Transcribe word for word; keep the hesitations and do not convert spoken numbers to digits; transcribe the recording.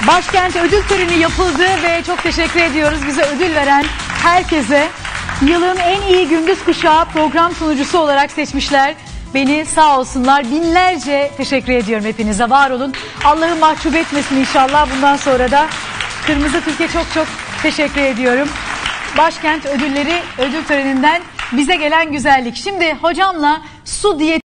Başkent ödül töreni yapıldı ve çok teşekkür ediyoruz bize ödül veren herkese. Yılın en iyi gündüz kuşağı program sunucusu olarak seçmişler. Beni sağ olsunlar. Binlerce teşekkür ediyorum hepinize. Var olun. Allah'ı mahcup etmesin inşallah. Bundan sonra da Kırmızı Türkiye çok çok teşekkür ediyorum. Başkent ödülleri ödül töreninden bize gelen güzellik. Şimdi hocamla su diyeti